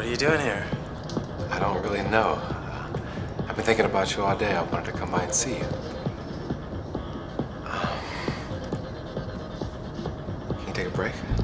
What are you doing here? I don't really know. I've been thinking about you all day. I wanted to come by and see you. Can you take a break?